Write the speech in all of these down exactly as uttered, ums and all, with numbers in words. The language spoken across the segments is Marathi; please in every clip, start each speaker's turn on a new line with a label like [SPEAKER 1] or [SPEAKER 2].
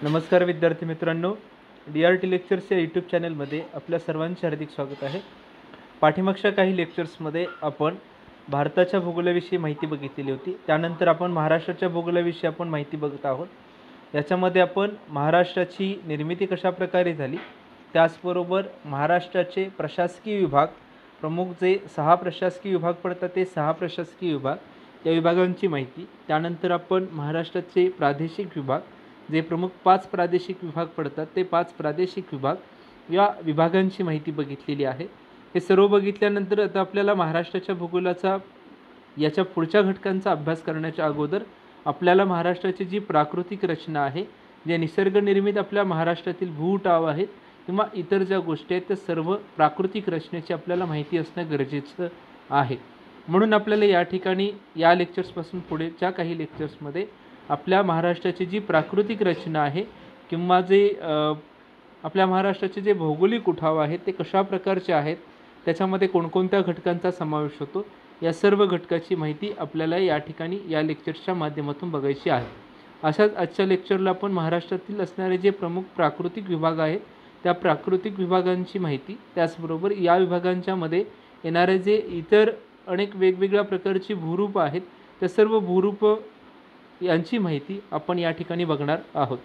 [SPEAKER 1] नमस्कार विद्यार्थी मित्रांनो, डी आर टी लेक्चर्स या यूट्यूब चॅनलमध्ये आपल्या सर्वांचे हार्दिक स्वागत आहे। पाठीमागच्या काही लेक्चर्समध्ये आपण भारताच्या भूगोलाविषयी माहिती बघितलेली होती। त्यानंतर आपण महाराष्ट्राच्या भूगोलाविषयी आपण माहिती बघत आहोत। याच्यामध्ये आपण महाराष्ट्राची निर्मिती कशा प्रकारे झाली, त्याचबरोबर महाराष्ट्राचे प्रशासकीय विभाग, प्रमुख जे सहा प्रशासकीय विभाग पडतात ते सहा प्रशासकीय विभाग, या विभागांची माहिती, त्यानंतर आपण महाराष्ट्राचे प्रादेशिक विभाग, जे प्रमुख पाच प्रादेशिक विभाग पडतात ते पाच प्रादेशिक विभाग या विभागांची माहिती बघितलेली आहे। हे सर्व बघितल्यानंतर आता आपल्याला महाराष्ट्राच्या भूगोलाचा याच्या पुढच्या घटकांचा अभ्यास करण्याच्या अगोदर आपल्याला महाराष्ट्राची जी प्राकृतिक रचना आहे, जे निसर्गनिर्मित आपल्या महाराष्ट्रातील भूटाव आहेत किंवा इतर ज्या गोष्टी आहेत त्या सर्व प्राकृतिक रचनेची आपल्याला माहिती असणं गरजेचं आहे। म्हणून आपल्याला या ठिकाणी या लेक्चर्सपासून पुढेच्या काही लेक्चर्समध्ये आपल्या महाराष्ट्राची जी प्राकृतिक रचना आहे किंवा जे आपल्या महाराष्ट्राचे जे भौगोलिक उठाव आहेत ते कशा प्रकारचे आहेत, त्याच्यामध्ये कोणकोणत्या घटकांचा समावेश होतो, या सर्व घटकाची माहिती आपल्याला या ठिकाणी या लेक्चर्सच्या माध्यमातून बघायची आहे। अशाच आजच्या लेक्चरला आपण महाराष्ट्रातील असणारे जे प्रमुख प्राकृतिक विभाग आहेत त्या प्राकृतिक विभागांची माहिती, त्याचबरोबर या विभागांच्यामध्ये येणारे जे इतर अनेक वेगवेगळ्या प्रकारची भूरूप आहेत त्या सर्व भूरूप यांची माहिती आपण या ठिकाणी बघणार आहोत।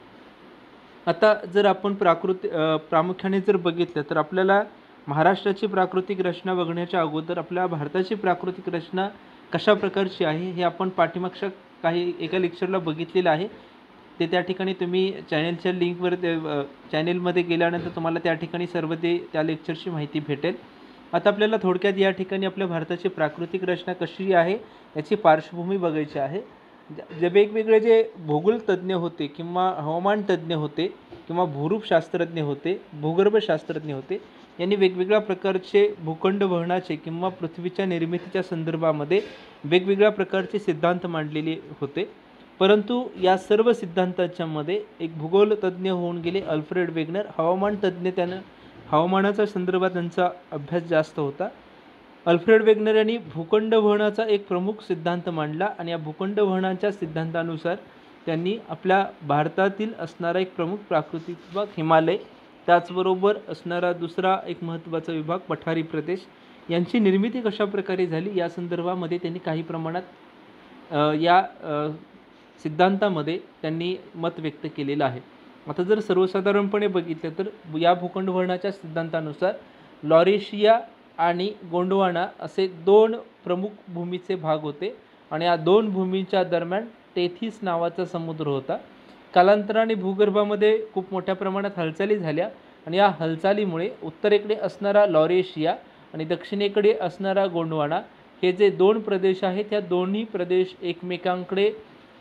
[SPEAKER 1] आता जर आपण प्राकृतिक प्रामुख्याने जर बघितलं तर आपल्याला महाराष्ट्राची प्राकृतिक रचना बघण्याच्या अगोदर आपल्या भारताची प्राकृतिक रचना कशा प्रकारची आहे हे आपण पाठीमागच्या काही एका लेक्चरला बघितलेलं आहे। ते त्या ठिकाणी तुम्ही चॅनलच्या लिंकवर चॅनलमध्ये गेल्यानंतर तुम्हाला त्या ठिकाणी सर्व ते त्या लेक्चरची माहिती भेटेल। आता आपल्याला थोडक्यात या ठिकाणी आपल्या भारताची प्राकृतिक रचना कशी आहे याची पार्श्वभूमी बघायची आहे। जे वेगवेगळे जे भूगोल तज्ज्ञ होते किंवा हवामान तज्ज्ञ होते किंवा भूरूप शास्त्रज्ञ होते, भूगर्भ शास्त्रज्ञ होते, यांनी वेगवेगळ्या प्रकारचे भूखंड वहनाचे किंवा पृथ्वीच्या निर्मितीच्या संदर्भामध्ये वेगवेगळ्या प्रकारचे सिद्धांत मांडलेले होते। परंतु या सर्व सिद्धांतांच्या मध्ये एक भूगोल तज्ज्ञ होऊन गेले अल्फ्रेड वेगनर। हवामान तज्ज्ञ त्यानं हवामानाच्या संदर्भात त्यांचा अभ्यास जास्त होता। अल्फ्रेड वेगनर यांनी भूखंड वहनाचा एक प्रमुख सिद्धांत मांडला आणि या भूखंड वहनाच्या सिद्धांतानुसार त्यांनी आपल्या भारतातील असणारा एक प्रमुख प्राकृतिक विभाग हिमालय, त्याचबरोबर असणारा दुसरा एक महत्त्वाचा विभाग पठारी प्रदेश यांची निर्मिती कशा प्रकारे झाली या संदर्भामध्ये त्यांनी काही प्रमाणात या सिद्धांतामध्ये त्यांनी मत व्यक्त केलेलं आहे। आता जर सर्वसाधारणपणे बघितलं तर या भूखंड वहनाच्या सिद्धांतानुसार लॉरेशिया आणि गोंडवाना असे दोन प्रमुख भूमीचे भाग होते आणि या दोन भूमींच्या दरम्यान टेथिस नावाचा समुद्र होता। कालांतराने भूगर्भामध्ये खूप मोठ्या प्रमाणात हालचाली झाल्या आणि या हालचालीमुळे उत्तरेकडे असणारा लॉरेशिया आणि दक्षिणेकडे असणारा गोंडवाना हे जे दोन प्रदेश आहेत त्या दोन्ही प्रदेश एकमेकांकडे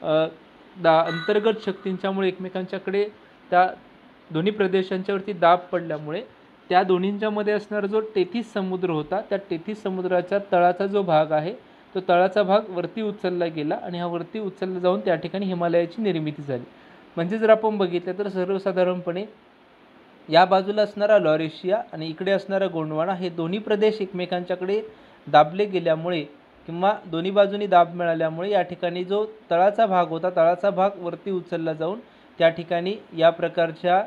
[SPEAKER 1] दा अंतर्गत शक्तींच्यामुळे एकमेकांच्याकडे त्या दोन्ही प्रदेशांच्यावरती दाब पडल्यामुळे त्या दोन्हींच्यामध्ये असणारा जो टेथिस समुद्र होता त्या टेथिस समुद्राच्या तळाचा जो भाग आहे तो तळाचा भाग वरती उचलला गेला आणि हा वरती उचलला जाऊन त्या ठिकाणी हिमालयाची निर्मिती झाली। म्हणजे जर आपण बघितलं तर सर्वसाधारणपणे या बाजूला असणारा लॉरेशिया आणि इकडे असणारा गोंडवाना हे दोन्ही प्रदेश एकमेकांच्याकडे दाबले गेल्यामुळे किंवा दोन्ही बाजूनी दाब मिळाल्यामुळे या ठिकाणी जो तळाचा भाग होता तळाचा भाग वरती उचलला जाऊन त्या ठिकाणी या प्रकारच्या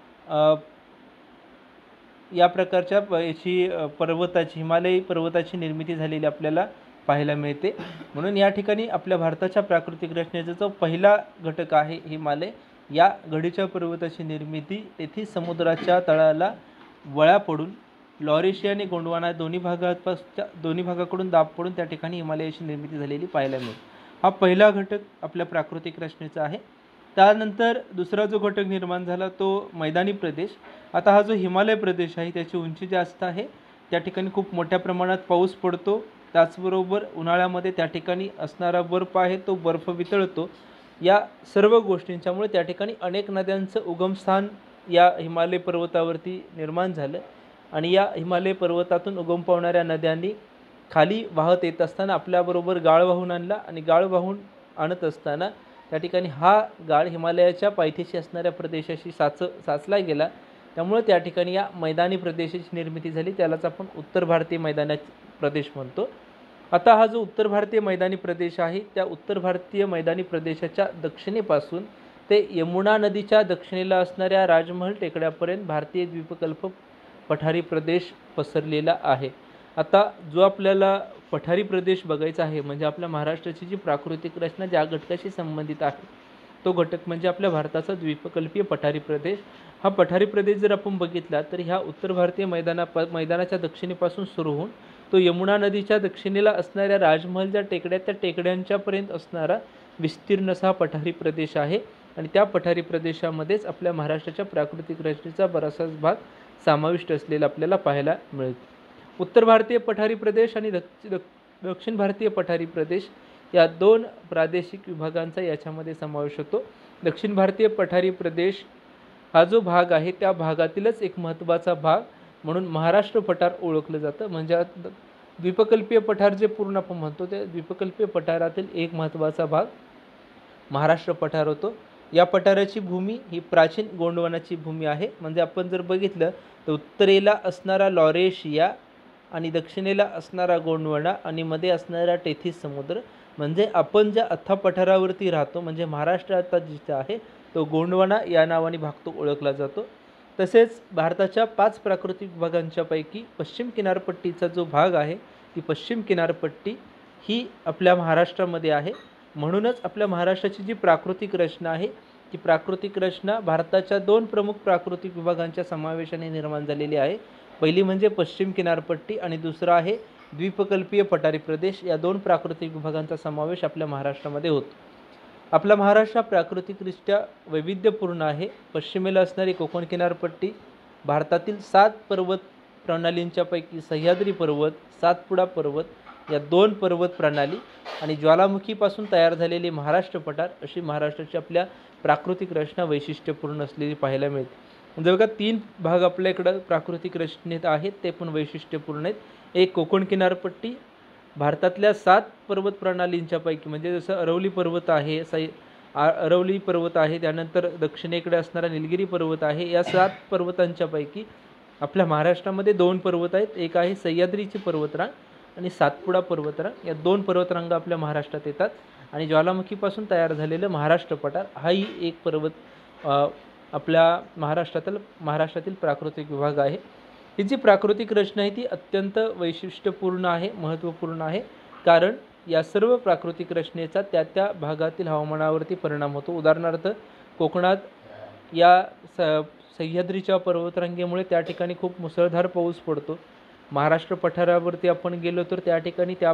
[SPEAKER 1] या प्रकारच्या याची पर्वताची हिमालयी पर्वताची निर्मिती झालेली आपल्याला पाहायला मिळते। म्हणून या ठिकाणी आपल्या भारताच्या प्राकृतिक रचनेचा जो पहिला घटक आहे हिमालय, या गडीच्या पर्वताची निर्मिती तेथील समुद्राच्या तळाला वळा पडून लॉरेशिया आणि गोंडवाना दोन्ही भागापासच्या दोन्ही भागाकडून दाब पडून त्या ठिकाणी हिमालयाची निर्मिती झालेली पाहायला मिळते। हा पहिला घटक आपल्या प्राकृतिक रचनेचा आहे। त्यानंतर दुसरा जो घटक निर्माण झाला तो मैदानी प्रदेश। आता हा जो हिमालय प्रदेश आहे त्याची उंची जास्त आहे, त्या ठिकाणी खूप मोठ्या प्रमाणात पाऊस पडतो, त्याचबरोबर उन्हाळ्यामध्ये त्या ठिकाणी असणारा बर्फ आहे तो बर्फ वितळतो। या सर्व गोष्टींच्यामुळे त्या ठिकाणी अनेक नद्यांचं उगमस्थान या हिमालय पर्वतावरती निर्माण झालं आणि या हिमालय पर्वतातून उगम पावणाऱ्या नद्यांनी खाली वाहत येत असताना आपल्याबरोबर गाळ वाहून आणला आणि गाळ वाहून आणत असताना त्या ठिकाणी हा गाळ हिमालयाच्या पायथ्याशी असणाऱ्या प्रदेशाशी साच साचला गेला, त्यामुळे त्या ठिकाणी या मैदानी प्रदेशाची निर्मिती झाली, त्यालाच आपण उत्तर भारतीय मैदानी प्रदेश म्हणतो। आता हा जो उत्तर भारतीय मैदानी प्रदेश आहे त्या उत्तर भारतीय मैदानी प्रदेशाच्या दक्षिणेपासून ते यमुना नदीच्या दक्षिणेला असणाऱ्या राजमहल टेकड्यापर्यंत भारतीय द्वीपकल्प पठारी प्रदेश पसरलेला आहे. आता जो आपल्याला पठारी प्रदेश बघायचा आहे म्हणजे आपल्या महाराष्ट्राची जी प्राकृतिक रचना ज्या घटकाशी संबंधित आहे तो घटक म्हणजे आपल्या भारताचा द्वीपकल्पीय पठारी प्रदेश. हा पठारी प्रदेश जर आपण बघितला तर ह्या उत्तर भारतीय मैदाना मैदानाच्या दक्षिणेपासून सुरू होऊन तो यमुना नदीच्या दक्षिणेला असणाऱ्या राजमहल ज्या टेकड्या त्या टेकड्यांच्यापर्यंत असणारा विस्तीर्ण असा पठारी प्रदेश आहे आणि त्या पठारी प्रदेशामध्येच आपल्या महाराष्ट्राच्या प्राकृतिक रचनेचा बराचसाच भाग समाविष्ट असलेला आपल्याला पाहायला मिळतो. उत्तर भारतीय पठारी प्रदेश आणि दक्षिण भारतीय पठारी प्रदेश या दोन प्रादेशिक विभागांचा याच्यामध्ये समावेश होतो. दक्षिण भारतीय पठारी प्रदेश हा जो भाग आहे त्या भागातीलच एक महत्त्वाचा भाग म्हणून महाराष्ट्र पठार ओळखलं जातं. म्हणजे द्वीपकल्पीय पठार जे पूर्ण आपण म्हणतो त्या द्वीपकल्पीय पठारातील एक महत्त्वाचा भाग महाराष्ट्र पठार होतो. या पठाराची भूमी ही प्राचीन गोंडवनाची भूमी आहे. म्हणजे आपण जर बघितलं तर उत्तरेला असणारा लॉरेशिया आणि दक्षिणेला असणारा गोंडवाना आणि मध्ये असणारा टेथिस समुद्र म्हणजे आपण ज्या अथ्था पठारावरती राहतो म्हणजे महाराष्ट्र आता जिथे आहे तो गोंडवाना या नावाने भाग तो ओळखला जातो. तसेच भारताच्या पाच प्राकृतिक विभागांच्या पैकी पश्चिम किनारपट्टीचा जो भाग आहे ती पश्चिम किनारपट्टी ही आपल्या महाराष्ट्रामध्ये आहे. म्हणूनच आपल्या महाराष्ट्राची जी प्राकृतिक रचना आहे ती प्राकृतिक रचना भारताच्या दोन प्रमुख प्राकृतिक विभागांच्या समावेशाने निर्माण झालेली आहे. पहिली म्हणजे पश्चिम किनारपट्टी आणि दुसरा आहे द्वीपकल्पीय पठारी प्रदेश. या दोन प्राकृतिक विभागांचा समावेश आपल्या महाराष्ट्रामध्ये होतो. आपला महाराष्ट्र प्राकृतिकदृष्ट्या वैविध्यपूर्ण आहे. पश्चिमेला असणारी कोकण किनारपट्टी भारतातील सात पर्वत प्रणालींच्या पैकी सह्याद्री पर्वत, सातपुडा पर्वत या दोन पर्वत प्रणाली आणि ज्वालामुखीपासून तयार झालेले महाराष्ट्र पठार अशी महाराष्ट्राची आपल्या प्राकृतिक रचना वैशिष्ट्यपूर्ण असलेली पाहायला मिळते. म्हणजे बघा तीन भाग आपल्याकडं प्राकृतिक रचनेत आहेत ते पण वैशिष्ट्यपूर्ण आहेत. एक कोकण किनारपट्टी भारतातल्या सात पर्वत प्रणालींच्या पैकी म्हणजे जसं अरवली पर्वत आहे सै अरवली पर्वत आहे त्यानंतर दक्षिणेकडे असणारा निलगिरी पर्वत आहे. या सात पर्वतांच्या पैकी आपल्या महाराष्ट्रामध्ये दोन पर्वत आहेत. एक आहे सह्याद्रीची पर्वतरांग आणि सातपुडा पर्वतरांग. या दोन पर्वतरांगा आपल्या महाराष्ट्रात येतात आणि ज्वालामुखीपासून तयार झालेलं महाराष्ट्र पठार हाही एक पर्वत आपल्या महाराष्ट्रातील महाराष्ट्रातील प्राकृतिक विभाग आहे. ही जी प्राकृतिक रचना आहे ती अत्यंत वैशिष्ट्यपूर्ण आहे, महत्त्वपूर्ण आहे. कारण या सर्व प्राकृतिक रचनेचा त्या त्या भागातील हवामानावरती परिणाम होतो. उदाहरणार्थ कोकणात या स सह्याद्रीच्या पर्वतरांगेमुळे त्या ठिकाणी खूप मुसळधार पाऊस पडतो. महाराष्ट्र पठारावरती आपण गेलो तर त्या ठिकाणी त्या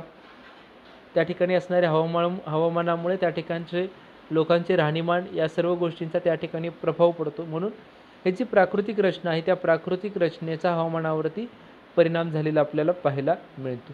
[SPEAKER 1] त्या ठिकाणी असणाऱ्या हवामान हवामानामुळे त्या ठिकाणचे लोकांचे राहणीमान या सर्व गोष्टींचा त्या ठिकाणी प्रभाव पडतो. म्हणून ही जी प्राकृतिक रचना आहे त्या प्राकृतिक रचनेचा हवामानावरती परिणाम झालेला आपल्याला पाहायला मिळतो.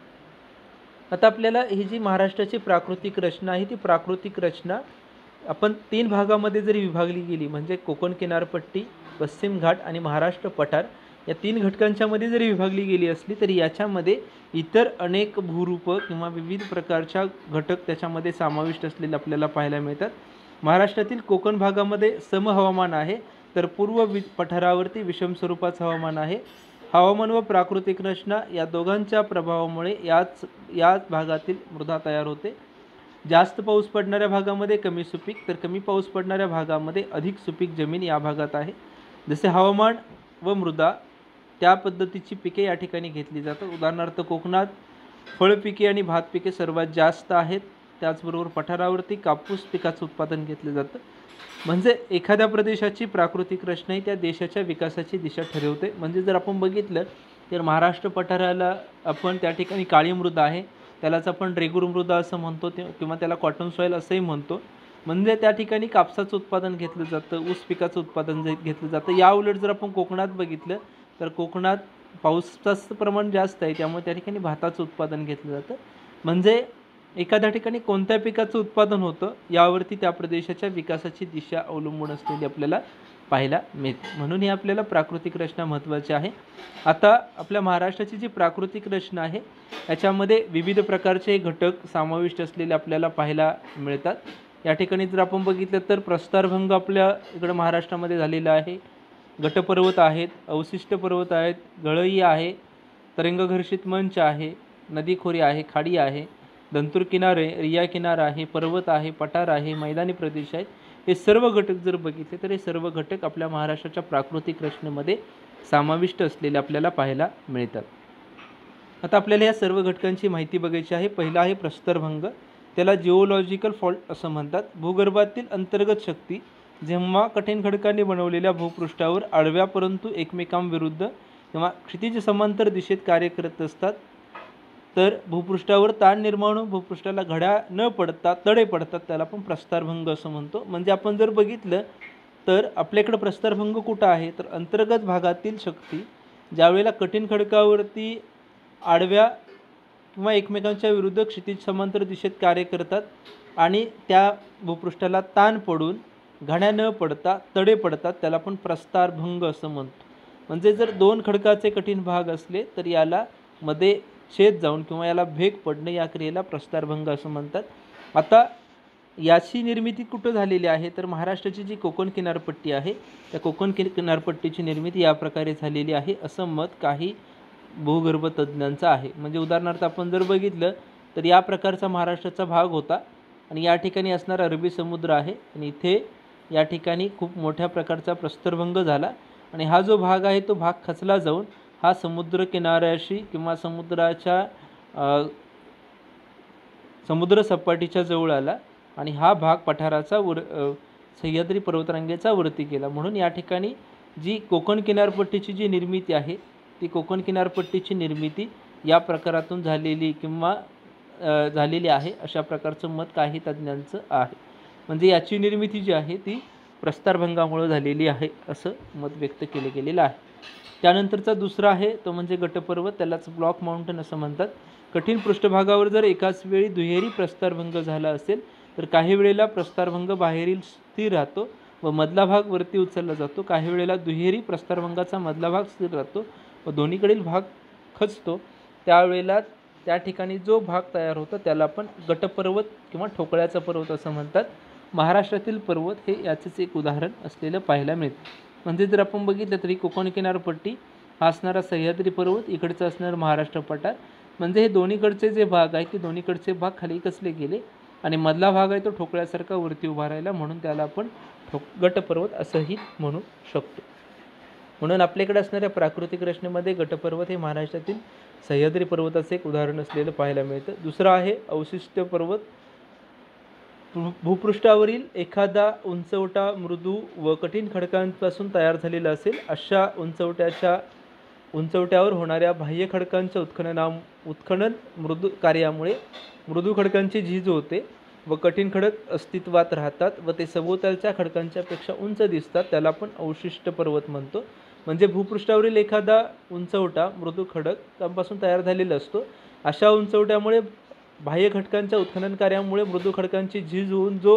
[SPEAKER 1] आता आपल्याला ही जी महाराष्ट्राची प्राकृतिक रचना आहे ती प्राकृतिक रचना आपण तीन भागामध्ये जरी विभागली गेली म्हणजे कोकण किनारपट्टी, पश्चिम घाट आणि महाराष्ट्र पठार या तीन घटकांच्यामध्ये जरी विभागली गेली असली तरी याच्यामध्ये इतर अनेक भूरूप किंवा विविध प्रकारच्या घटक त्याच्यामध्ये समाविष्ट असलेले आपल्याला पाहायला मिळतात. महाराष्ट्रातील कोकण भागामध्ये सम हवामान आहे तर पूर्व वि पठारावरती विषम स्वरूपाचं हवामान आहे. हवामान व प्राकृतिक रचना या दोघांच्या प्रभावामुळे याच याच भागातील मृदा तयार होते. जास्त पाऊस पडणाऱ्या भागामध्ये कमी सुपीक तर कमी पाऊस पडणाऱ्या भागामध्ये अधिक सुपीक जमीन या भागात आहे. जसे हवामान व मृदा त्या पद्धतीची पिके या ठिकाणी घेतली जातात. उदाहरणार्थ कोकणात फळपिके आणि भात पिके सर्वात जास्त आहेत. त्याचबरोबर पठारावरती कापूस पिकाचं उत्पादन घेतलं जातं. म्हणजे एखाद्या प्रदेशाची प्राकृतिक रचना ही त्या देशाच्या विकासाची दिशा ठरवते. म्हणजे जर आपण बघितलं तर महाराष्ट्र पठाराला आपण त्या ठिकाणी काळी मृदा आहे त्यालाच आपण रेगूर मृदा असं म्हणतो ते किंवा त्याला कॉटन सॉईल असंही म्हणतो. म्हणजे त्या ठिकाणी कापसाचं उत्पादन घेतलं जातं, ऊस पिकाचं उत्पादन घेतलं जातं. या उलट जर आपण कोकणात बघितलं तर कोकणात पावसाचं प्रमाण जास्त आहे त्यामुळे त्या ठिकाणी भाताचं उत्पादन घेतलं जातं. म्हणजे एखाद्या ठिकाणी कोणत्या पिकाचं उत्पादन होतं यावरती त्या प्रदेशाच्या विकासाची दिशा अवलंबून असलेली आपल्याला पाहायला मिळते. म्हणून ही आपल्याला प्राकृतिक रचना महत्त्वाची आहे. आता आपल्या महाराष्ट्राची जी प्राकृतिक रचना आहे याच्यामध्ये विविध प्रकारचे घटक समाविष्ट असलेले आपल्याला पाहायला मिळतात. या ठिकाणी जर आपण बघितलं तर प्रस्तारभंग आपल्या इकडं महाराष्ट्रामध्ये झालेला आहे. गटपर्वत आहेत, अवशिष्ट पर्वत आहेत, गळई आहे, तरंगघर्षित मंच आहे, नदीखोरी आहे, खाडी आहे, दंतूर किनारे, रिया किनारा आहे, पर्वत आहे, पठार आहे, मैदानी प्रदेश आहेत. हे सर्व घटक जर बघितले तर हे सर्व घटक आपल्या महाराष्ट्राच्या प्राकृतिक रचनेमध्ये समाविष्ट असलेले आपल्याला पाहायला मिळतात. आता आपल्याला या सर्व घटकांची माहिती बघायची आहे. पहिला आहे प्रस्तरभंग, त्याला जिओलॉजिकल फॉल्ट असं म्हणतात. भूगर्भातील अंतर्गत शक्ती जेव्हा कठीण खडकांनी बनवलेल्या भूपृष्ठावर आडव्या परंतु एकमेकांविरुद्ध किंवा क्षितिज समांतर दिशेत कार्य करत असतात तर भूपृष्ठावर ताण निर्माण होऊन भूपृष्ठाला घड्या न पडता तडे पडतात, त्याला आपण प्रस्तरभंग असं म्हणतो. म्हणजे आपण जर बघितलं तर आपल्याकडे प्रस्तरभंग कुठं आहे तर अंतर्गत भागातील शक्ती ज्यावेळेला कठीण खडकावरती आडव्या किंवा एकमेकांच्या विरुद्ध क्षितिज समांतर दिशेत कार्य करतात आणि त्या भूपृष्ठाला ताण पडून घड्या न पडता तडे पडतात, त्याला आपण प्रस्तरभंग असं म्हणतो. म्हणजे जर दोन खडकाचे कठीण भाग असले तर याला मध्ये छेद जाऊन किंवा याला भेग पडणे या क्रियेला प्रस्तरभंग असं म्हणतात. आता याची निर्मिती कुठं झालेली आहे तर महाराष्ट्राची जी कोकण किनारपट्टी आहे त्या कोकण किनारपट्टीची निर्मिती या प्रकारे झालेली आहे असं मत काही भूगर्भ तज्ज्ञांचं आहे. म्हणजे उदाहरणार्थ आपण जर बघितलं तर या प्रकारचा महाराष्ट्राचा भाग होता आणि या ठिकाणी असणारा अरबी समुद्र आहे आणि इथे या ठिकाणी खूप मोठ्या प्रकारचा प्रस्तरभंग झाला आणि हा जो भाग आहे तो भाग खचला जाऊन हा समुद्र किनाऱ्याशी किंवा समुद्राच्या समुद्र सपाटीच्या जवळ आला आणि हा भाग पठाराचा वर सह्याद्री पर्वतरांगेचा वरती केला. म्हणून या ठिकाणी जी कोकण किनारपट्टीची जी निर्मिती आहे ती कोकण किनारपट्टीची निर्मिती या प्रकारातून झालेली किंवा झालेली आहे अशा प्रकारचं मत काही तज्ज्ञांचं आहे. म्हणजे याची निर्मिती जी आहे ती प्रस्तरभंगामुळे झालेली आहे असं मत व्यक्त केले गेलेलं आहे. त्यानंतरचा दुसरा आहे तो म्हणजे गटपर्वत, त्यालाच ब्लॉक माउंटन असं म्हणतात. कठीण पृष्ठभागावर जर एकाच वेळी दुहेरी प्रस्तरभंग झाला असेल तर काही वेळेला प्रस्तरभंग बाहेरील स्थिर राहतो व मधला भाग वरती उचलला जातो. काही वेळेला दुहेरी प्रस्तरभंगाचा मधला भाग स्थिर राहतो व दोन्हीकडील भाग खचतो. त्यावेळेला त्या ठिकाणी जो भाग तयार होतो त्याला आपण गटपर्वत किंवा ठोकळ्याचा पर्वत असं म्हणतात. महाराष्ट्रातील पर्वत हे याचेच एक उदाहरण असलेलं पाहायला मिळतं. म्हणजे जर आपण बघितलं तरी कोकण किनारपट्टी हा असणारा सह्याद्री पर्वत, इकडचं असणारं महाराष्ट्र पठार. म्हणजे हे दोन्हीकडचे जे भाग आहेत ते दोन्हीकडचे भाग खाली कसले गेले आणि मधला भाग आहे तो ठोकळ्यासारखा वरती उभा राहिला म्हणून त्याला आपण ठोक गटपर्वत असंही म्हणू शकतो. म्हणून आपल्याकडे असणाऱ्या प्राकृतिक रचनेमध्ये गटपर्वत हे महाराष्ट्रातील सह्याद्री पर्वताचे एक उदाहरण असलेलं पाहायला मिळतं. दुसरं आहे अवशिष्ट पर्वत. भूपृष्ठावरील एखादा उंचवटा मृदू व कठीण खडकांपासून तयार झालेला असेल अशा उंचवट्याच्या उंचवट्यावर होणाऱ्या बाह्य खडकांच्या उत्खनना उत्खनन मृदू कार्यामुळे मृदू खडकांची झीज होते व कठीण खडक अस्तित्वात राहतात व ते सभोवतालच्या खडकांच्या पेक्षा उंच दिसतात, त्याला आपण अवशिष्ट पर्वत म्हणतो. म्हणजे भूपृष्ठावरील एखादा उंचवटा मृदू खडकांपासून तयार झालेला असतो. अशा उंचवट्यामुळे बाह्य खडकांच्या उत्खनन कार्यामुळे मृदू खडकांची झीज होऊन जो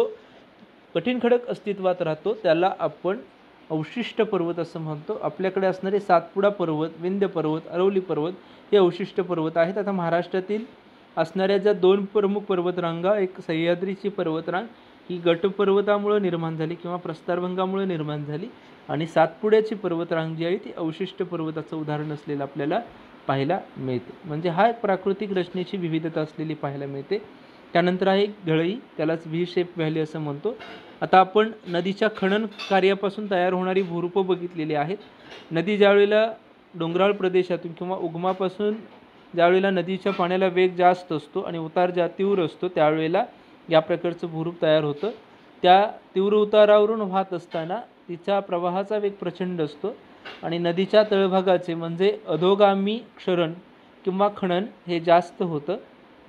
[SPEAKER 1] कठीण खडक अस्तित्वात राहतो त्याला आपण अवशिष्ट पर्वत असं म्हणतो. आपल्याकडे असणारे सातपुडा पर्वत, विंध्य पर्वत, अरवली पर्वत हे अवशिष्ट पर्वत आहेत. आता महाराष्ट्रातील असणाऱ्या ज्या दोन प्रमुख पर्वतरांगा, एक सह्याद्रीची पर्वतरांग ही गटपर्वतामुळे निर्माण झाली किंवा प्रस्तरभंगामुळे निर्माण झाली आणि सातपुड्याची पर्वतरांग जी आहे ती अवशिष्ट पर्वताचं उदाहरण असलेलं आपल्याला पाहायला मिळते. म्हणजे हा एक प्राकृतिक रचनेची विविधता असलेली पाहायला मिळते. त्यानंतर आहे घळई, त्यालाच व्ही शेप व्हॅली असं म्हणतो. आता आपण नदीच्या खनन कार्यापासून तयार होणारी भूरूपं बघितलेली आहेत. नदी ज्यावेळेला डोंगराळ प्रदेशातून किंवा उगमापासून ज्यावेळेला नदीच्या पाण्याला वेग जास्त असतो आणि उतार ज्या तीव्र असतो त्यावेळेला या प्रकारचं भूरूप तयार होतं. त्या तीव्र उतारावरून वाहत असताना तिच्या प्रवाहाचा वेग प्रचंड असतो आणि नदीच्या तळभागाचे म्हणजे अधोगामी क्षरण किंवा खनन हे जास्त होतं.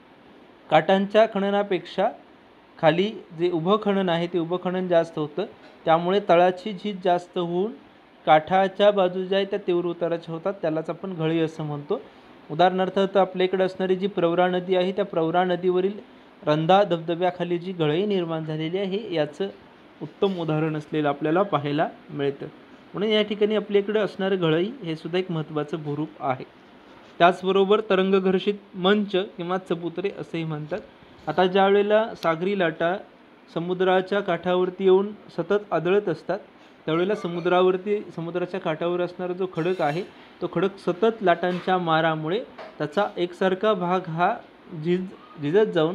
[SPEAKER 1] काठांच्या खननापेक्षा खाली जे उभं खनन आहे ते उभं खनन जास्त होतं, त्यामुळे तळाची झीज जास्त होऊन काठाच्या बाजू ज्या आहेत त्या तीव्र उताराच्या होतात, त्यालाच आपण घळई असं म्हणतो. उदाहरणार्थ तर आपल्याकडे असणारी जी प्रवरा नदी आहे त्या प्रवरा नदीवरील रंधा धबधब्याखाली जी घळई निर्माण झालेली आहे हे याचं उत्तम उदाहरण असलेलं आपल्याला पाहायला मिळतं. म्हणून या ठिकाणी आपल्याकडे असणारं घळई हे सुद्धा एक महत्त्वाचं भूरूप आहे. त्याचबरोबर तरंगघर्षित मंच किंवा चबुतरे असेही म्हणतात. आता ज्या वेळेला सागरी लाटा समुद्राच्या काठावरती येऊन सतत आदळत असतात त्यावेळेला समुद्रावरती समुद्राच्या काठावर असणारा जो खडक आहे तो खडक सतत लाटांच्या मारामुळे त्याचा एकसारखा भाग हा झिज झिजत जाऊन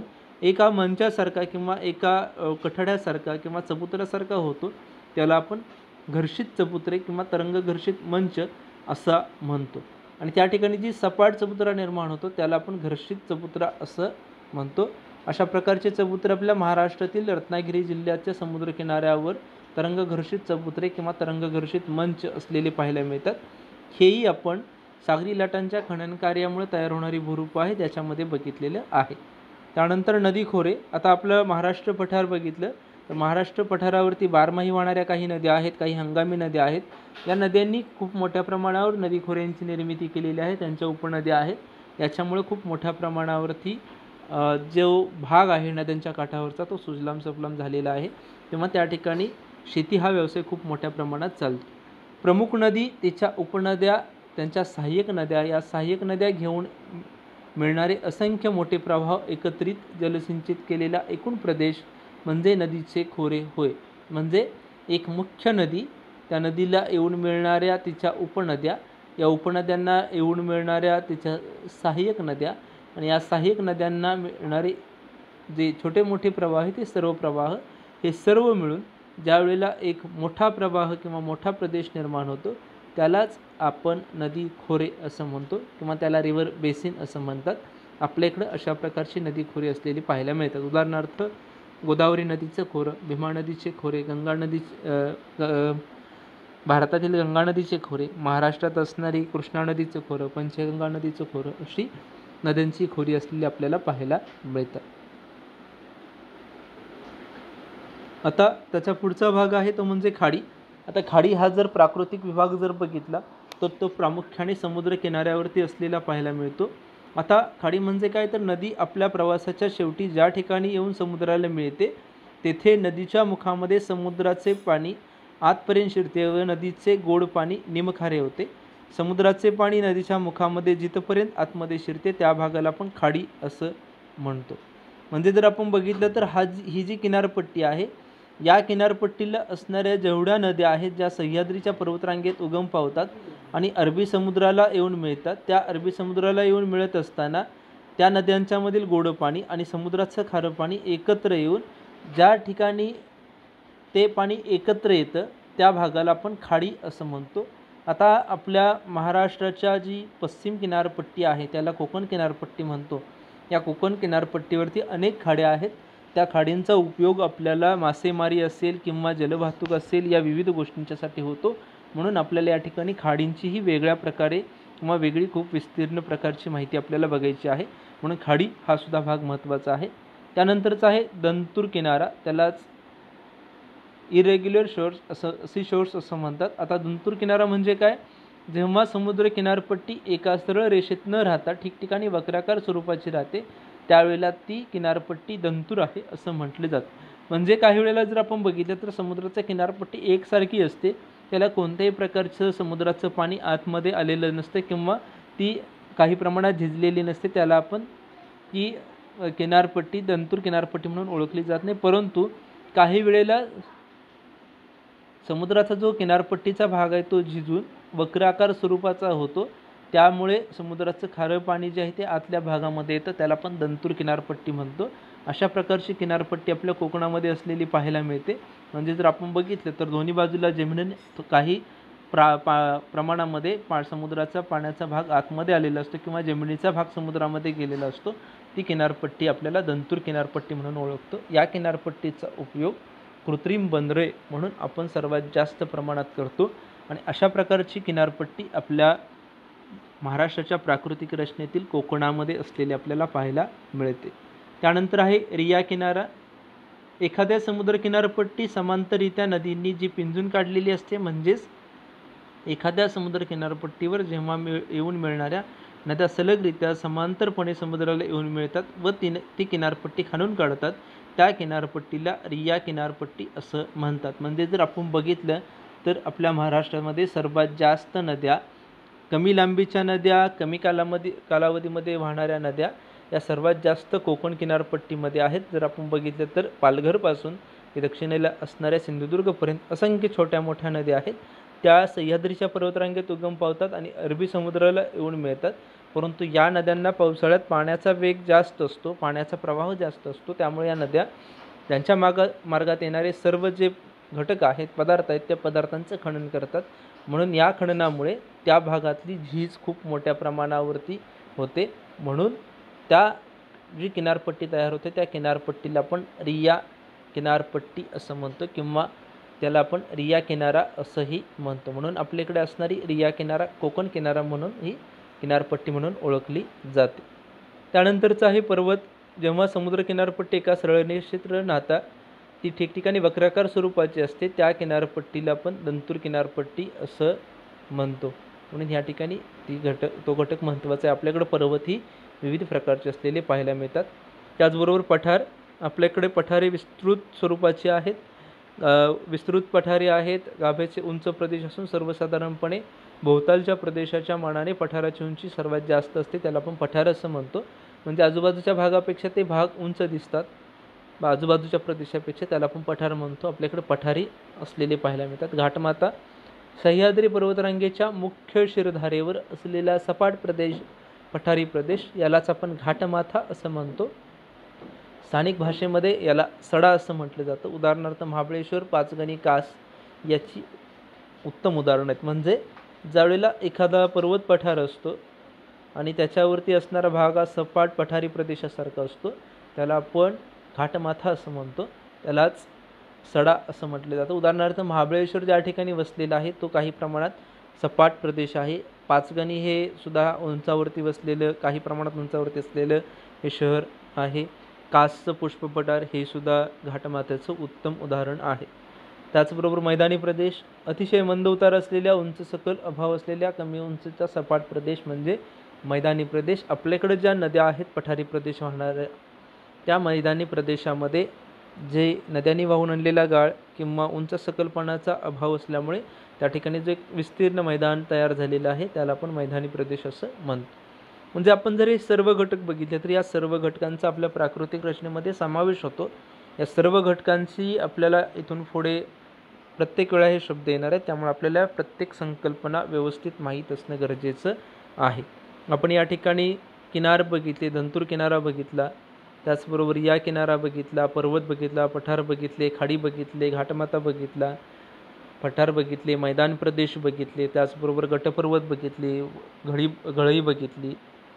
[SPEAKER 1] एका मंचासारखा किंवा एका कठड्यासारखा किंवा चबुतऱ्यासारखा होतो, त्याला आपण घर्षित चबुतरे किंवा तरंग घर्षित मंच असा म्हणतो. आणि त्या ठिकाणी जी सपाट चबुतरा निर्माण होतो त्याला आपण घर्षित चबुतरा असं म्हणतो. अशा प्रकारचे चबुतरे आपल्या महाराष्ट्रातील रत्नागिरी जिल्ह्याच्या समुद्रकिनाऱ्यावर तरंग घर्षित चबुतरे किंवा तरंग घर्षित मंच असलेले पाहायला मिळतात. हेही आपण सागरी लाटांच्या खनन कार्यामुळे तयार होणारी भूरूप आहे त्याच्यामध्ये बघितलेलं आहे. त्यानंतर नदी खोरे. आता आपलं महाराष्ट्र पठार बघितलं तर महाराष्ट्र पठारावरती बारमाही वाहणाऱ्या काही नद्या आहेत, काही हंगामी नद्या आहेत. या नद्यांनी खूप मोठ्या प्रमाणावर नदी खोऱ्यांची निर्मिती केलेली आहे, त्यांच्या उपनद्या आहेत. याच्यामुळे खूप मोठ्या प्रमाणावरती जो भाग आहे नद्यांच्या काठावरचा तो सुजलाम सफलाम झालेला आहे, तेव्हा त्या ठिकाणी शेती हा व्यवसाय खूप मोठ्या प्रमाणात चालतो. प्रमुख नदी, तिच्या उपनद्या, त्यांच्या सहाय्यक नद्या, या सहाय्यक नद्या घेऊन मिळणारे असंख्य मोठे प्रवाह एकत्रित जलसिंचित केलेला एकूण प्रदेश म्हणजे नदीचे खोरे होय. म्हणजे एक मुख्य नदी, त्या नदीला येऊन मिळणाऱ्या तिच्या उपनद्या, या उपनद्यांना येऊन मिळणाऱ्या तिच्या सहाय्यक नद्या आणि या सहाय्यक नद्यांना मिळणारे जे छोटे मोठे प्रवाह आहेत ते सर्व प्रवाह, हे सर्व मिळून ज्या वेळेला एक मोठा प्रवाह किंवा मोठा प्रदेश निर्माण होतो त्यालाच आपण नदी खोरे असं म्हणतो किंवा त्याला रिव्हर बेसिन असं म्हणतात. आपल्याकडं अशा प्रकारची नदी खोरे असलेली पाहायला मिळतात. उदाहरणार्थ गोदावरी नदीचं खोरं, भीमा नदीचे खोरे, गंगा नदी, भारतातील गंगा नदीचे खोरे, महाराष्ट्रात असणारी कृष्णा नदीचं खोरं, पंचगंगा नदीचं खोरं, अशी नद्यांची खोरी असलेली आपल्याला पाहायला मिळतात. आता त्याचा पुढचा भाग आहे तो म्हणजे खाडी. आता खाडी हा जर प्राकृतिक विभाग जर बघितला तर तो प्रामुख्याने समुद्र किनाऱ्यावरती असलेला पाहायला मिळतो. आता खाडी म्हणजे काय तर नदी आपल्या प्रवासाच्या शेवटी ज्या ठिकाणी येऊन समुद्राला मिळते तेथे नदीच्या मुखामध्ये समुद्राचे पाणी आतपर्यंत शिरते व नदीचे गोड पाणी निमखारे होते. समुद्राचे पाणी नदीच्या मुखामध्ये जिथपर्यंत आतमध्ये शिरते त्या भागाला आपण खाडी असं म्हणतो. म्हणजे जर आपण बघितलं तर हा जी ही जी किनारपट्टी आहे, या किनारपट्टीला असणाऱ्या जेवढ्या नद्या आहेत ज्या सह्याद्रीच्या पर्वतरांगेत उगम पावतात आणि अरबी समुद्राला येऊन मिळतात, त्या अरबी समुद्राला येऊन मिळत असताना त्या नद्यांच्यामधील गोड पाणी आणि समुद्राचं खारं पाणी एकत्र येऊन ज्या ठिकाणी ते पाणी एकत्र येतं त्या भागाला आपण खाडी असं म्हणतो. आता आपल्या महाराष्ट्राच्या जी पश्चिम किनारपट्टी आहे त्याला कोकण किनारपट्टी म्हणतो. या कोकण किनारपट्टीवरती अनेक खाड्या आहेत. त्या खाडींचा उपयोग आपल्याला मासेमारी असेल किंवा जलवाहतूक असेल या विविध गोष्टींच्यासाठी होतो. म्हणून आपल्याला या ठिकाणी खाडींचीही वेगळ्या प्रकारे किंवा वेगळी खूप विस्तीर्ण प्रकारची माहिती आपल्याला बघायची आहे. म्हणून खाडी हा सुद्धा भाग महत्त्वाचा आहे. त्यानंतरचा आहे दंतूर किनारा, त्यालाच इरेग्युलर शोर्स असं सी शोर्स असं म्हणतात. आता दंतूर किनारा म्हणजे काय? जेव्हा समुद्र किनारपट्टी एका सरळ रेषेत न राहता ठिकठिकाणी वक्राकार स्वरूपाची राहते त्यावेळेला ती किनारपट्टी दंतूर आहे असं म्हटले जातं. म्हणजे काही वेळेला जर आपण बघितलं तर समुद्राची किनारपट्टी एकसारखी असते, त्याला कोणत्याही प्रकारचं समुद्राचं पाणी आतमध्ये आलेलं नसतं किंवा ती काही प्रमाणात झिजलेली नसते, त्याला आपण ती किनारपट्टी दंतूर किनारपट्टी म्हणून ओळखली जात नाही. परंतु काही वेळेला समुद्राचा जो किनारपट्टीचा भाग आहे तो झिजून वक्राकार स्वरूपाचा होतो, त्यामुळे समुद्राचं खारं पाणी जे आहे ते आतल्या भागामध्ये येतं, त्याला आपण दंतूर किनारपट्टी म्हणतो. अशा प्रकारची किनारपट्टी आपल्या कोकणामध्ये असलेली पाहायला मिळते. म्हणजे जर आपण बघितलं तर दोन्ही बाजूला जमिनीने काही प्रा पा प्रमाणामध्ये पा समुद्राचा पाण्याचा भाग आतमध्ये आलेला असतो किंवा जमिनीचा भाग समुद्रामध्ये गेलेला असतो, ती किनारपट्टी आपल्याला दंतूर किनारपट्टी म्हणून ओळखतो. या किनारपट्टीचा उपयोग कृत्रिम बंदरे म्हणून आपण सर्वात जास्त प्रमाणात करतो आणि अशा प्रकारची किनारपट्टी आपल्या महाराष्ट्राच्या प्राकृतिक रचनेतील कोकणामध्ये असलेली आपल्याला पाहायला मिळते. त्यानंतर आहे रिया किनारा. एखाद्या समुद्र किनारपट्टी समांतररित्या नदींनी जी पिंजून काढलेली असते, म्हणजेच एखाद्या समुद्र किनारपट्टीवर जेव्हा मिळ येऊन मिळणाऱ्या नद्या सलगरित्या समांतरपणे समुद्राला येऊन मिळतात व ती ती किनारपट्टी खणून काढतात, त्या किनारपट्टीला रिया किनारपट्टी असं म्हणतात. म्हणजे जर आपण बघितलं तर आपल्या महाराष्ट्रामध्ये सर्वात जास्त नद्या, कमी लांबीच्या नद्या, कमी कालामध्ये कालावधीमध्ये वाहणाऱ्या नद्या या सर्वात जास्त कोकण किनारपट्टीमध्ये आहेत. जर आपण बघितलं तर पालघरपासून ते दक्षिणेला असणाऱ्या सिंधुदुर्गपर्यंत असंख्य छोट्या मोठ्या नद्या आहेत. त्या सह्याद्रीच्या पर्वतरांगेत उगम पावतात आणि अरबी समुद्राला येऊन मिळतात. परंतु या नद्यांना पावसाळ्यात पाण्याचा वेग जास्त असतो, पाण्याचा प्रवाह जास्त असतो, त्यामुळे या नद्या त्यांच्या मार्ग मार्गात येणारे सर्व जे घटक आहेत, पदार्थ आहेत, त्या पदार्थांचं खनन करतात. म्हणून या खननामुळे त्या भागातली झीज खूप मोठ्या प्रमाणावरती होते. म्हणून त्या जी किनारपट्टी तयार होते त्या किनारपट्टीला आपण रिया किनारपट्टी असं म्हणतो किंवा त्याला आपण रिया किनारा असंही म्हणतो. म्हणून आपल्याकडे असणारी रिया किनारा कोकण किनारा म्हणून ही किनारपट्टी म्हणून ओळखली जाते. त्यानंतरचा आहे पर्वत. जेव्हा समुद्र किनारपट्टी एका सरळ रेषेत न राहता ती ठिकठिकाणी वक्राकार स्वरूपाची असते त्या किनारपट्टीला आपण दंतूर किनारपट्टी असं म्हणतो. म्हणून ह्या ठिकाणी ती घटक तो घटक महत्त्वाचा आहे. आपल्याकडे पर्वत ही विविध प्रकारचे असलेले पाहायला मिळतात. त्याचबरोबर पठार. आपल्याकडे पठारे विस्तृत स्वरूपाचे आहेत. विस्तृत पठारे आहेत. गाभ्याचे उंच प्रदेश असून सर्वसाधारणपणे भोवतालच्या प्रदेशाच्या मानाने पठाराची उंची सर्वात जास्त असते, त्याला आपण पठार असं म्हणतो. म्हणजे आजूबाजूच्या भागापेक्षा ते भाग उंच दिसतात, आजूबाजूच्या प्रदेशापेक्षा त्याला आपण पठार म्हणतो. आपल्याकडे पठारी असलेले पाहायला मिळतात. घाटमाता. सह्याद्री पर्वतरांगेच्या मुख्य शिरधारेवर असलेला सपाट प्रदेश पठारी प्रदेश, यालाच आपण घाटमाथा असं म्हणतो. स्थानिक भाषेमध्ये याला सडा असं म्हटलं जातं. उदाहरणार्थ महाबळेश्वर, पाचगणी, कास याची उत्तम उदाहरणं आहेत. म्हणजे ज्यावेळेला एखादा पर्वत पठार असतो आणि त्याच्यावरती असणारा भाग हा सपाट पठारी प्रदेशासारखा असतो, त्याला आपण घाटमाथा असं म्हणतो, त्यालाच सडा असं म्हटलं जातं. उदाहरणार्थ महाबळेश्वर ज्या ठिकाणी वसलेला आहे तो काही प्रमाणात सपाट प्रदेश आहे. पाचगणी हे सुद्धा उंचावरती वसलेलं, काही प्रमाणात उंचावरती असलेलं हे शहर आहे. कासचं पुष्पपठार हे सुद्धा घाटमाथ्याचं उत्तम उदाहरण आहे. त्याचबरोबर मैदानी प्रदेश. अतिशय मंद उतार असलेल्या, उंच सकल अभाव असलेल्या कमी उंचीचा सपाट प्रदेश म्हणजे मैदानी प्रदेश. आपल्याकडे ज्या नद्या आहेत पठारी प्रदेश वाहणाऱ्या, त्या मैदानी प्रदेशामध्ये जे नद्यांनी वाहून आणलेला गाळ किंवा उंच सकलपणाचा अभाव असल्यामुळे त्या ठिकाणी जे विस्तीर्ण मैदान तयार झालेलं आहे त्याला आपण मैदानी प्रदेश असं म्हणतो. म्हणजे आपण जर हे सर्व घटक बघितले तर या सर्व घटकांचा आपल्या प्राकृतिक रचनेमध्ये समावेश होतो. या सर्व घटकांची आपल्याला इथून पुढे प्रत्येक वेळा हे शब्द येणार आहेत, त्यामुळे आपल्याला प्रत्येक संकल्पना व्यवस्थित माहीत असणं गरजेचं आहे. आपण या ठिकाणी किनार बघितले, दंतूर किनारा बघितला, त्याचबरोबर या किनारा बघितला, पर्वत बघितला, पठार बघितले, खाडी बघितले, घाटमाथा बघितला, पठार बघितले, मैदान प्रदेश बघितले, त्याचबरोबर गटपर्वत बघितले, घडी घळई बघितली.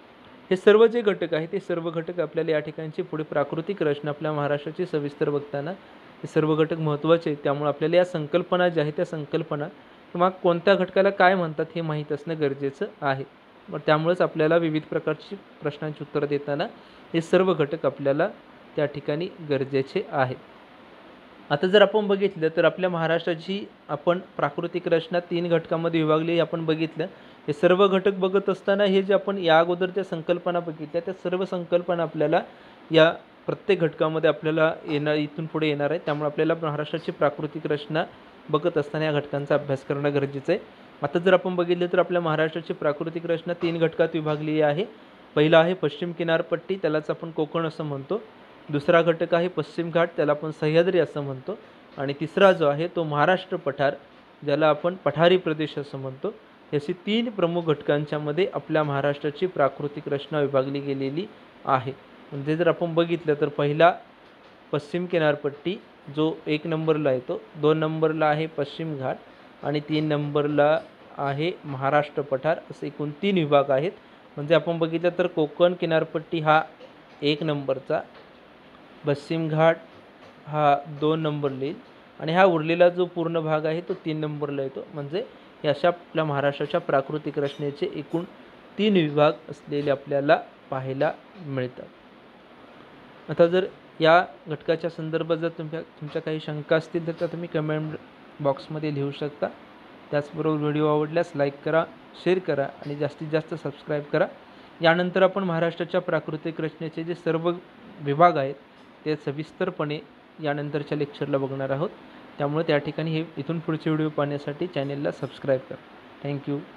[SPEAKER 1] हे सर्व जे घटक आहेत ते सर्व घटक आपल्याला या ठिकाणची पुढे प्राकृतिक रचना आपल्या महाराष्ट्राची सविस्तर बघताना हे सर्व घटक महत्त्वाचे आहेत. त्यामुळे आपल्याला या संकल्पना ज्या आहेत त्या संकल्पना किंवा कोणत्या घटकाला काय म्हणतात हे माहीत असणं गरजेचं आहे. मग त्यामुळेच आपल्याला विविध प्रकारची प्रश्नांची उत्तरं देताना हे सर्व घटक आपल्याला त्या ठिकाणी गरजेचे आहेत. आता जर आपण बघितलं तर आपल्या महाराष्ट्राची आपण प्राकृतिक रचना तीन घटकामध्ये विभागली आपण बघितलं. हे सर्व घटक बघत असताना हे जे आपण या अगोदरच्या संकल्पना बघितल्या त्या सर्व संकल्पना आपल्याला या प्रत्येक घटकामध्ये आपल्याला येणार इथून पुढे येणार आहे. त्यामुळे आपल्याला महाराष्ट्राची प्राकृतिक रचना बघत असताना या घटकांचा अभ्यास करणं गरजेचं आहे. आता जर आपण बघितलं तर आपल्या महाराष्ट्राची प्राकृतिक रचना तीन घटकात विभागली आहे. पहिला आहे पश्चिम किनारपट्टी, त्यालाच आपण कोकण असं म्हणतो. दुसरा घटक आहे पश्चिम घाट, त्याला आपण सह्याद्री असं म्हणतो. आणि तिसरा जो आहे तो महाराष्ट्र पठार, ज्याला आपण पठारी प्रदेश असं म्हणतो. अशी तीन प्रमुख घटकांच्यामध्ये आपल्या महाराष्ट्राची प्राकृतिक रचना विभागली गेलेली आहे. म्हणजे जर आपण बघितलं तर पहिला पश्चिम किनारपट्टी जो एक नंबरला येतो, दोन नंबरला आहे पश्चिम घाट आणि तीन नंबरला आहे महाराष्ट्र पठार, असे एकूण तीन विभाग आहेत. म्हणजे आपण बघितलं तर कोकण किनारपट्टी हा एक नंबरचा, पश्चिम घाट हा दोन नंबरला येईल आणि हा उरलेला जो पूर्ण भाग आहे तो तीन नंबरला येतो. म्हणजे हे अशा आपल्या महाराष्ट्राच्या प्राकृतिक रचनेचे एकूण तीन विभाग असलेले आपल्याला पाहायला मिळतात. आता जर या घटकाच्या संदर्भात जर तुमच्या तुमच्या काही शंका असतील तर त्या तुम्ही कमेंट बॉक्समध्ये लिहू शकता. त्याचबरोबर व्हिडिओ आवडल्यास लाईक करा, शेअर करा आणि जास्तीत जास्त सबस्क्राईब करा. यानंतर आपण महाराष्ट्राच्या प्राकृतिक रचनेचे जे सर्व विभाग आहेत ते सविस्तरपणे यानंतरच्या लेक्चरला बघणार आहोत. त्यामुळे त्या ठिकाणी हे इथून पुढचे व्हिडिओ पाहण्यासाठी चॅनेलला सबस्क्राईब करा. थँक्यू.